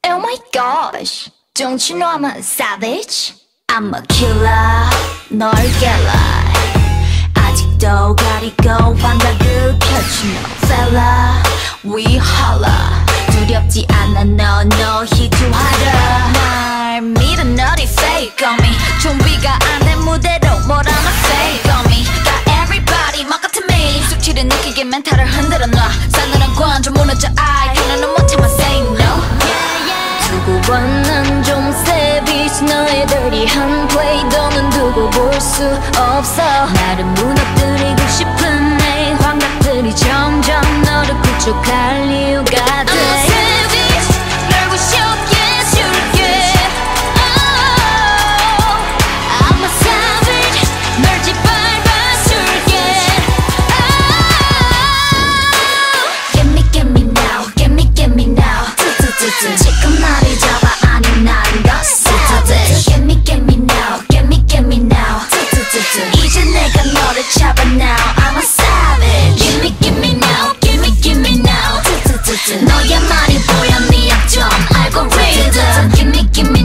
Oh my gosh, don't you know I'm a savage? I'm a killer, 널 깰라. 아직도 가리고 환각을 펼치는 fella. We holla. 두렵지 않아 no 희투하라. 날 믿어 너리 fake on me. 준비가 안 된 무대로 뭐라나 fake on me. got everybody 막 같은 me. 숙취를 느끼게 멘탈을 흔들어 놔. 싸늘한 관점 무너져 I 견우는 못해 my say no. 두고 봐 난 좀 savage. 너의 dirty한 play 너는 두고 볼 수 없어. 나를 무너뜨리고 싶은 내 환각들이 점점 너를 구축할 이유가 돼. I'm a savage 널 부셔게 해줄게. Oh, I'm a savage 널 짓밟아줄게. Oh, get me now, get me now. 지금 나를 잡아 아니 난 더 savage. Get me now, get me now. 이제 내가 너를 잡아 now. I'm a savage. Get me now, get me now. 너의 말이 보여 네 약점 알고리즘. Get me